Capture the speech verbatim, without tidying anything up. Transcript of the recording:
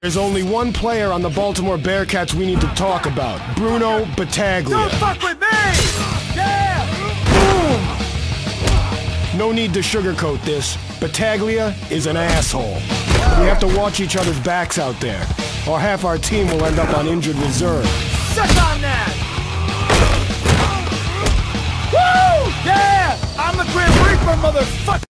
There's only one player on the Baltimore Bearcats we need to talk about. Bruno Battaglia. Don't fuck with me! Yeah! Boom! No need to sugarcoat this. Battaglia is an asshole. We have to watch each other's backs out there, or half our team will end up on injured reserve. Suck on that! Woo! Yeah! I'm the Grim Reaper, motherfucker!